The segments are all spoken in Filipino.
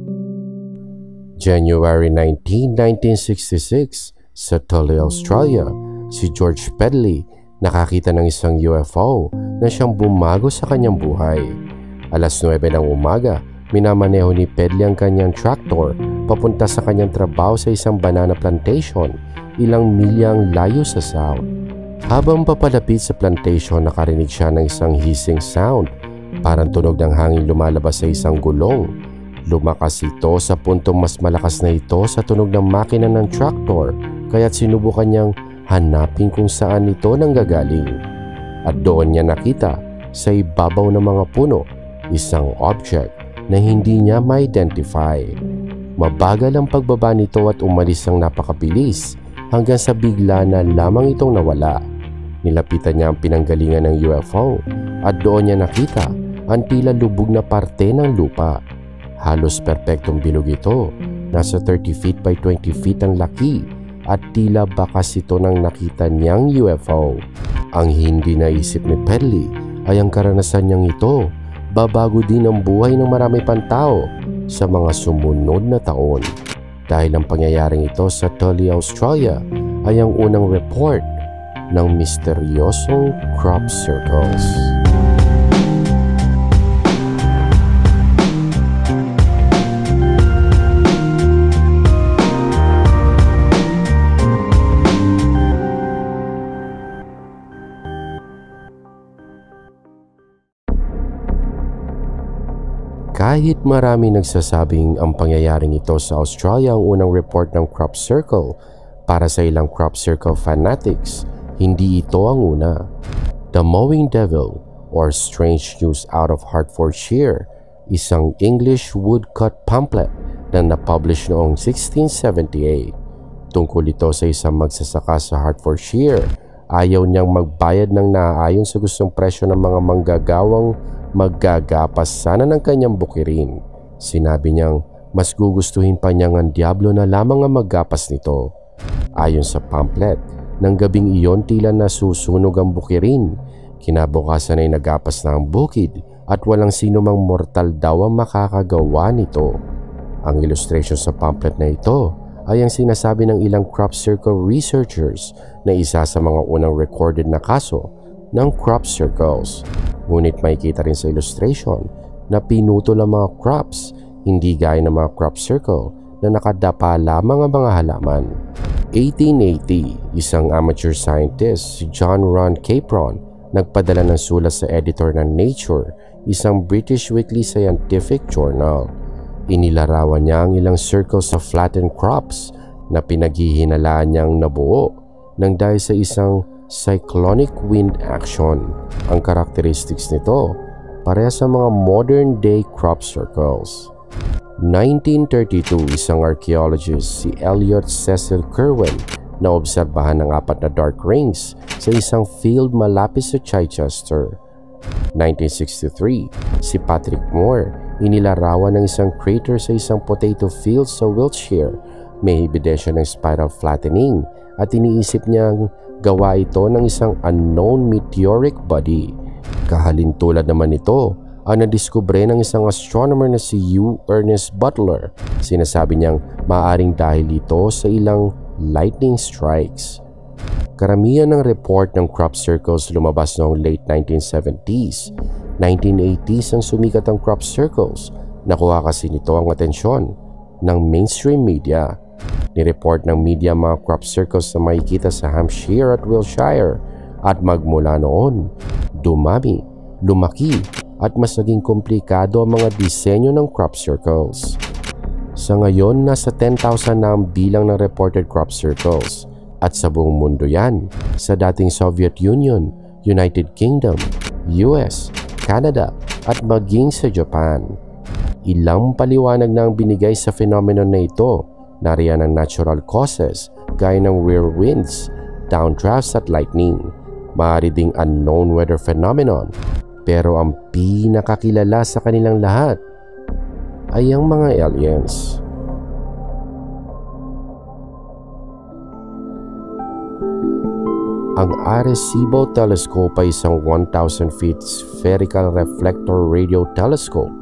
January 19, 1966, sa Tully, Australia, si George Pedley nakakita ng isang UFO na siyang bumago sa kanyang buhay. Alas 9 ng umaga, minamaneho ni Pedley ang kanyang tractor papunta sa kanyang trabaho sa isang banana plantation, ilang milyang layo sa south. Habang papalapit sa plantation, nakarinig siya ng isang hissing sound, parang tunog ng hangin lumalabas sa isang gulong. Lumakas ito sa puntong mas malakas na ito sa tunog ng makina ng tractor, kaya't sinubukan niyang hanapin kung saan ito nanggagaling. At doon niya nakita sa ibabaw ng mga puno isang object na hindi niya ma-identify. Mabagal ang pagbaba nito at umalis ang napakabilis hanggang sa bigla na lamang itong nawala. Nilapitan niya ang pinanggalingan ng UFO at doon niya nakita ang tila lubog na parte ng lupa. Halos perpektong bilog ito, nasa 30 feet by 20 feet ang laki at tila bakas ito ng nakita niyang UFO. Ang hindi naisip ni Pedley ay ang karanasan niyang ito, babago din ang buhay ng marami pang tao sa mga sumunod na taon. Dahil ang pangyayaring ito sa Tully, Australia ay ang unang report ng misteryosong crop circles. Kahit marami nagsasabing ang pangyayaring ito sa Australia ang unang report ng crop circle, para sa ilang crop circle fanatics, hindi ito ang una. The Mowing Devil or Strange News out of Hertfordshire, isang English woodcut pamphlet na napublish noong 1678. Tungkol ito sa isang magsasaka sa Hertfordshire, ayaw niyang magbayad ng naaayon sa gustong presyo ng mga manggagawang maggagapas sana ng kanyang bukirin. Sinabi niyang mas gugustuhin pa niyang ang diablo na lamang ang maggapas nito. Ayon sa pamphlet, ng gabing iyon tila nasusunog ang bukirin. Kinabukasan ay nagapas na ang bukid at walang sino mang mortal daw ang makakagawa nito. Ang illustration sa pamphlet na ito ay ang sinasabi ng ilang crop circle researchers na isa sa mga unang recorded na kaso ng crop circles. Ngunit makikita rin sa illustration na pinutol ang mga crops, hindi gaya ng mga crop circle na nakadapa lamang ang mga halaman. 1880, isang amateur scientist, si John Ron Capron, nagpadala ng sulat sa editor ng Nature, isang British weekly scientific journal. Inilarawan niya ang ilang circles of flattened crops na pinaghihinalaan niyang nabuo nang dahil sa isang cyclonic wind action. Ang characteristics nito parehas sa mga modern day crop circles. 1932, isang archaeologist, si Elliot Cecil Curwen, na obserbahan ng 4 na dark rings sa isang field malapit sa Chichester. 1963, si Patrick Moore, inilarawan ng isang crater sa isang potato field sa Wiltshire. May ebidensya ng spiral flattening at iniisip niyang gawa ito ng isang unknown meteoric body. Kahalintulad naman ito ang nadiskubre ng isang astronomer na si Hugh Ernest Butler. Sinasabi niyang maaaring dahil ito sa ilang lightning strikes. Karamihan ng report ng crop circles lumabas noong late 1970s. 1980s ang sumikat ang crop circles. Nakuha kasi nito ang atensyon ng mainstream media. Nireport ng media mga crop circles na makikita sa Hampshire at Wiltshire at magmula noon, dumami, lumaki at mas naging komplikado ang mga disenyo ng crop circles. Sa ngayon, nasa 10,000 na ang bilang ng reported crop circles at sa buong mundo yan, sa dating Soviet Union, United Kingdom, US, Canada at maging sa Japan. Ilang paliwanag na ang binigay sa phenomenon na ito. Nariyan ang natural causes gaya ng whirlwinds, downdrafts at lightning. Maaari ding unknown weather phenomenon, pero ang pinakakilala sa kanilang lahat ay ang mga aliens. Ang Arecibo Telescope ay isang 1,000 feet spherical reflector radio telescope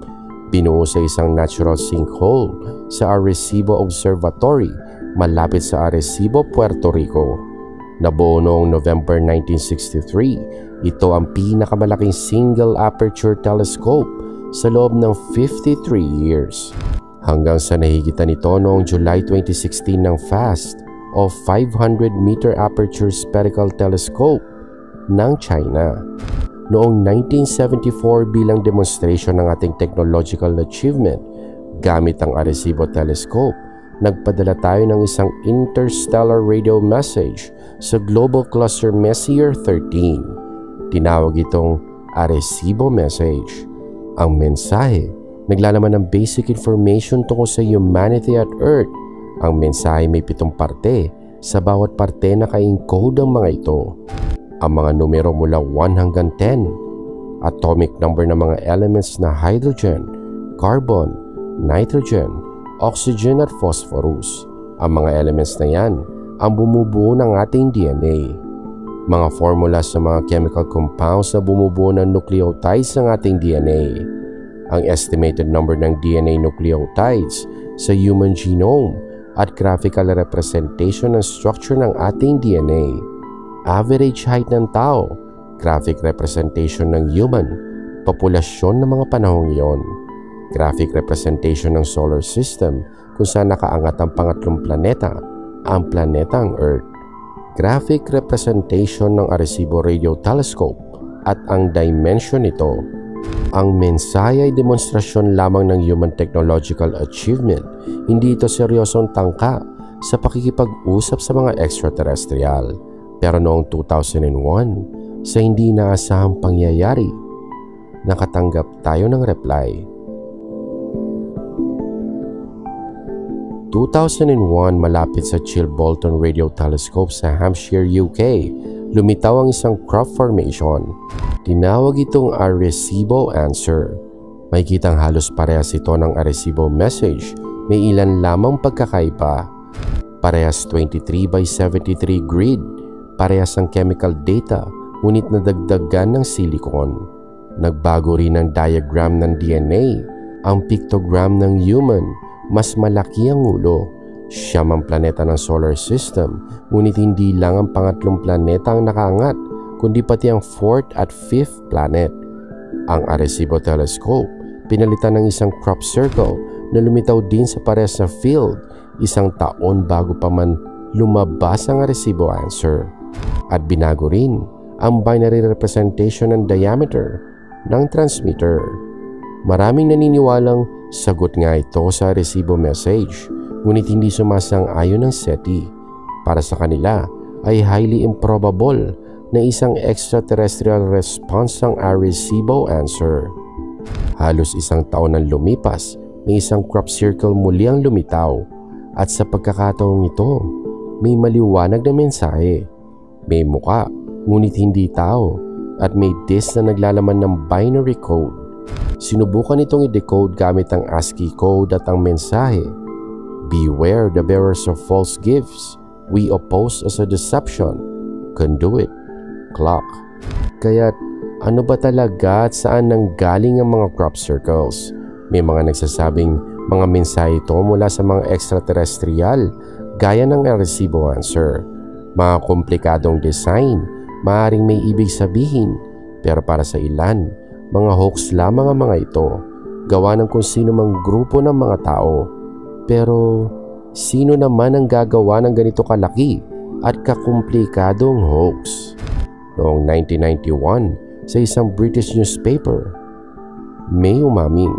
Binuo sa isang natural sinkhole sa Arecibo Observatory malapit sa Arecibo, Puerto Rico. Nabuo noong November 1963, ito ang pinakamalaking single aperture telescope sa loob ng 53 years. Hanggang sa nahigitan ito noong July 2016 ng FAST o 500-meter aperture spherical telescope ng China. Noong 1974 bilang demonstration ng ating technological achievement, gamit ang Arecibo telescope, nagpadala tayo ng isang interstellar radio message sa Global Cluster Messier 13. Tinawag itong Arecibo Message. Ang mensahe, naglalaman ng basic information tungkol sa humanity at Earth. Ang mensahe may 7 parte. Sa bawat parte naka-encode ang mga ito. Ang mga numero mula 1 hanggang 10. Atomic number ng mga elements na hydrogen, carbon, nitrogen, oxygen at phosphorus. Ang mga elements na yan ang bumubuo ng ating DNA. Mga formula sa mga chemical compounds na bumubuo ng nucleotides ng ating DNA. Ang estimated number ng DNA nucleotides sa human genome at graphical representation ng structure ng ating DNA. Average height ng tao, graphic representation ng human, populasyon ng mga panahong iyon. Graphic representation ng solar system kung saan nakaangat ang pangatlong planeta, ang planetang Earth. Graphic representation ng Arecibo Radio Telescope at ang dimension nito. Ang mensahe ay demonstrasyon lamang ng human technological achievement. Hindi ito seryosong tangka sa pakikipag-usap sa mga extraterrestrial. Pero noong 2001, sa hindi inaasahang pangyayari, nakatanggap tayo ng reply. 2001, malapit sa Chilbolton Radio Telescope sa Hampshire, UK, lumitaw ang isang crop formation. Tinawag itong Arecibo Answer. May kitang halos parehas ito ng Arecibo Message. May ilan lamang pagkakaiba. Parehas 23 by 73 grid. Parehas ang chemical data, ngunit nadagdagan ng silicon. Nagbago rin ang diagram ng DNA. Ang pictogram ng human, mas malaki ang ulo. Siyam ang planeta ng solar system, ngunit hindi lang ang pangatlong planeta ang nakaangat, kundi pati ang 4th at 5th planet. Ang Arecibo Telescope, pinalitan ng isang crop circle na lumitaw din sa parehas na field, 1 taon bago pa man lumabas ang Arecibo Answer. At binago rin ang binary representation ng diameter ng transmitter. Maraming naniniwalang sagot nga ito sa Arecibo Message, ngunit hindi sumasang-ayon ng SETI. Para sa kanila ay highly improbable na isang extraterrestrial response ang Arecibo Answer. Halos 1 taon ang lumipas, may isang crop circle muli ang lumitaw, at sa pagkakataong ito, may maliwanag na mensahe. May muka, ngunit hindi tao, at may disk na naglalaman ng binary code. Sinubukan itong i-decode gamit ang ASCII code at ang mensahe, "Beware the bearers of false gifts. We oppose as a deception. Conduit. Clock." Kaya't ano ba talaga at saan nanggaling ang mga crop circles? May mga nagsasabing mga mensahe ito mula sa mga extraterrestrial gaya ng Arecibo Answer. Mga komplikadong design, maaaring may ibig sabihin, pero para sa ilan, mga hoax lamang ang mga ito, gawa ng kung sino mang grupo ng mga tao. Pero sino naman ang gagawa ng ganito kalaki at kakomplikadong hoax? Noong 1991, sa isang British newspaper, may umamin.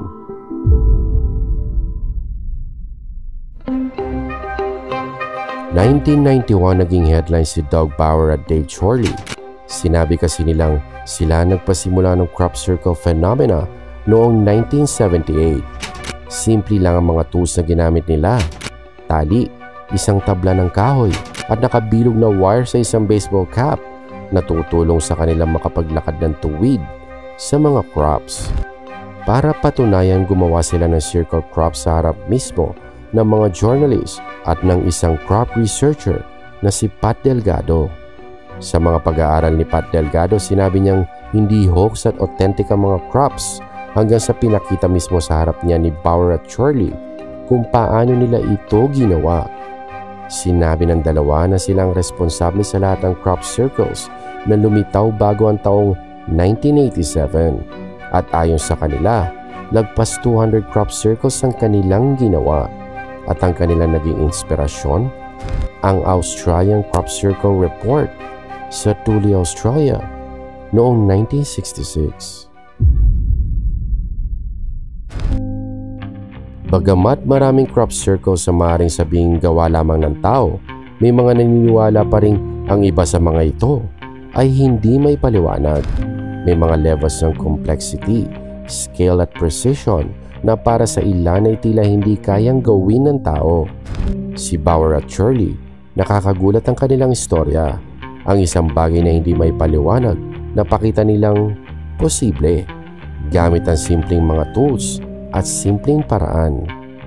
Noong 1991, naging headline si Doug Bauer at Dave Chorley. Sinabi kasi nilang sila nagpasimula ng crop circle phenomena noong 1978. Simple lang ang mga tools na ginamit nila. Tali, isang tabla ng kahoy at nakabilog na wire sa isang baseball cap na tutulong sa kanilang makapaglakad ng tuwid sa mga crops. Para patunayan, gumawa sila ng circle crop sa harap mismo ng mga journalist at ng isang crop researcher na si Pat Delgado. Sa mga pag-aaral ni Pat Delgado, sinabi niyang hindi hoax at authentic ang mga crops hanggang sa pinakita mismo sa harap niya ni Bauer at Charlie kung paano nila ito ginawa. Sinabi ng dalawa na silang responsable sa lahat ng crop circles na lumitaw bago ang taong 1987 at ayon sa kanila, lagpas 200 crop circles ang kanilang ginawa at ang kanilang naging inspirasyon, ang Australian Crop Circle Report sa Thule, Australia noong 1966. Bagamat maraming crop circles sa maaaring sabing gawa lamang ng tao, may mga naniniwala pa rin ang iba sa mga ito ay hindi may paliwanag. May mga levels ng complexity, scale at precision na para sa ilan ay tila hindi kayang gawin ng tao. Si Bauer at Charlie, nakakagulat ang kanilang istorya. Ang isang bagay na hindi may paliwanag, napakita nilang posible gamit ang simpleng mga tools at simpleng paraan.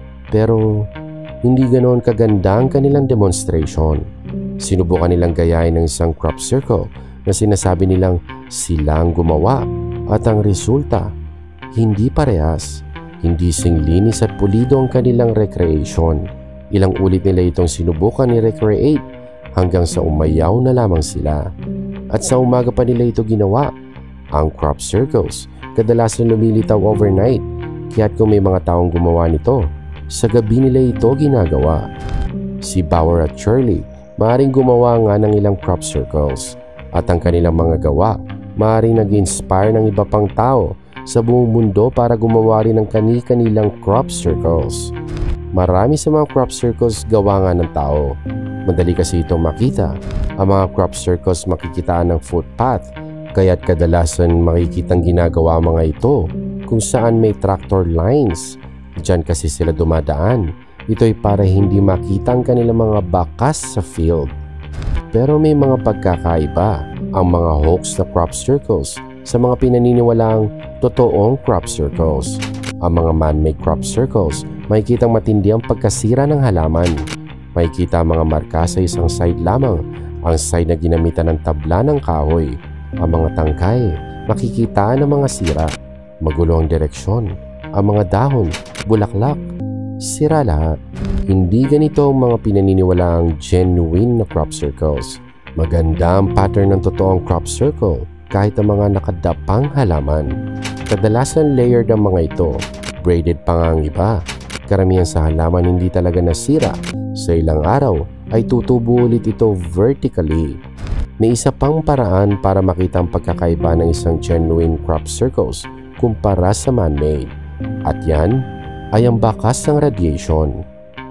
Pero hindi ganoon kaganda ang kanilang demonstration. Sinubukan nilang gayahin ng isang crop circle na sinasabi nilang silang gumawa at ang resulta hindi parehas. Hindi singlinis at pulido ang kanilang recreation. Ilang ulit nila itong sinubukan ni recreate hanggang sa umayaw na lamang sila. At sa umaga pa nila ito ginawa. Ang crop circles kadalasan lumilitaw overnight. Kaya't kung may mga taong gumawa nito, sa gabi nila ito ginagawa. Si Bauer at Charlie maaaring gumawa nga ng ilang crop circles at ang kanilang mga gawa maaaring nag-inspire ng iba pang tao sa buong mundo para gumawa rin ng kani-kanilang crop circles. Marami sa mga crop circles gawa nga ng tao. Madali kasi ito makita. Ang mga crop circles makikitaan ng footpath, kaya't kadalasan makikitang ginagawa mga ito kung saan may tractor lines. Diyan kasi sila dumadaan. Ito ay para hindi makita ang kanilang mga bakas sa field. Pero may mga pagkakaiba ang mga hoax na crop circles sa mga pinaniniwalaang totoong crop circles. Ang mga man-made crop circles, makikitang matindi ang pagkasira ng halaman. Makikita ang mga marka sa isang side lamang, ang side na ginamitan ng tabla ng kahoy. Ang mga tangkay, makikita ang mga sira. Magulo ang direksyon, ang mga dahon, bulaklak, sira lahat. Hindi ganito ang mga pinaniniwalaang genuine na crop circles. Maganda ang pattern ng totoong crop circle kahit ang mga nakadapang halaman. Kadalasan layered ang mga ito, braided pa nga ang iba. Karamihan sa halaman hindi talaga nasira. Sa ilang araw ay tutubo ulit ito vertically. May isa pang paraan para makita ang pagkakaiba ng isang genuine crop circles kumpara sa man-made. At yan ay ang bakas ng radiation.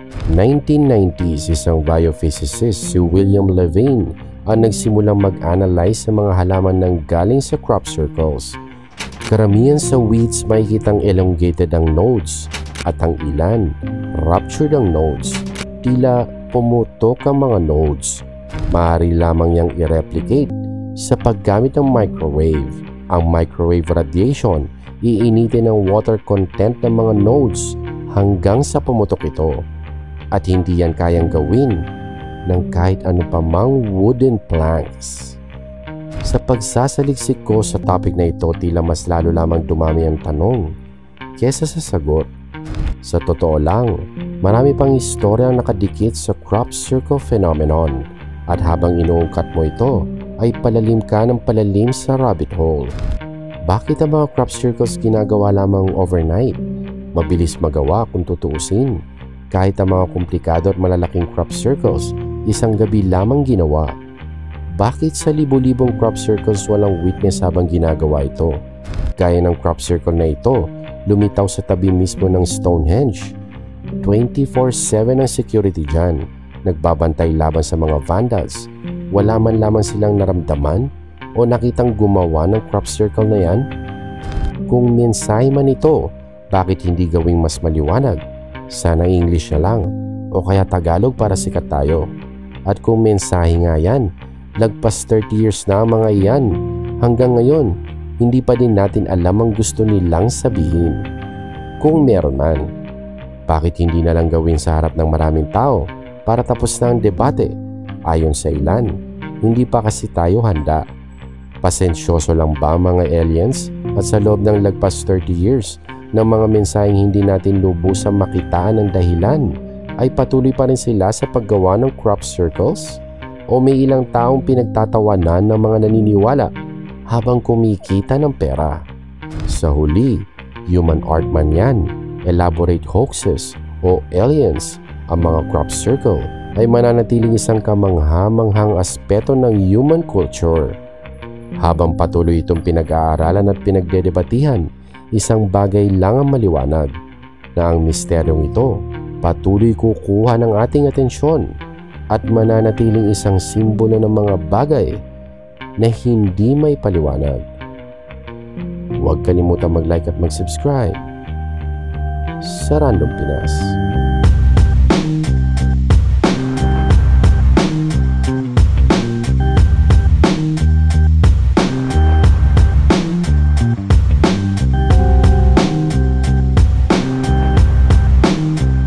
1990s, isang biophysicist si William Levine ang nagsimulang mag-analyze sa mga halaman ng galing sa crop circles. Karamihan sa weeds makikitang elongated ang nodes at ang ilan, ruptured ang nodes. Tila pumutok ang mga nodes. Maaari lamang niyang i-replicate sa paggamit ng microwave. Ang microwave radiation, iinitin ang water content ng mga nodes hanggang sa pumutok ito. At hindi yan kayang gawin ng kahit ano pa mang wooden planks. Sa pagsasaliksik ko sa topic na ito, tila mas lalo lamang dumami ang tanong kesa sa sagot. Sa totoo lang, marami pang istorya ang nakadikit sa crop circle phenomenon at habang inuungkat mo ito, ay palalim ka ng palalim sa rabbit hole. Bakit ang mga crop circles ginagawa lamang overnight? Mabilis magawa kung tutuusin. Kahit ang mga komplikado at malalaking crop circles, isang gabi lamang ginawa. Bakit sa libo-libong crop circles walang witness habang ginagawa ito? Gaya ng crop circle na ito, lumitaw sa tabi mismo ng Stonehenge. 24/7 ang security dyan. Nagbabantay laban sa mga vandals. Wala man lamang silang naramdaman o nakitang gumawa ng crop circle na yan? Kung mensahe man ito, bakit hindi gawing mas maliwanag? Sana English na lang o kaya Tagalog para sikat tayo. At kung mensahe nga yan, lagpas 30 years na ang mga iyan. Hanggang ngayon, hindi pa din natin alam ang gusto nilang sabihin. Kung meron man, bakit hindi na lang gawin sa harap ng maraming tao para tapos na ang debate? Ayon sa ilan, hindi pa kasi tayo handa. Pasensyoso lang ba ang mga aliens at sa loob ng lagpas 30 years ng mga mensaheng hindi natin lubusang makitaan ng dahilan ay patuloy pa rin sila sa paggawa ng crop circles? O may ilang taong pinagtatawanan ng mga naniniwala habang kumikita ng pera? Sa huli, human art man yan, elaborate hoaxes o aliens, ang mga crop circle ay mananatiling isang kamangha-manghang aspeto ng human culture. Habang patuloy itong pinag-aaralan at pinagdedebatihan, isang bagay lang ang maliwanag, na ang misteryong ito patuloy kukuha ng ating atensyon at mananatiling isang simbolo ng mga bagay na hindi may paliwanag. Huwag kalimutang mag-like at mag-subscribe sa Random Pinas.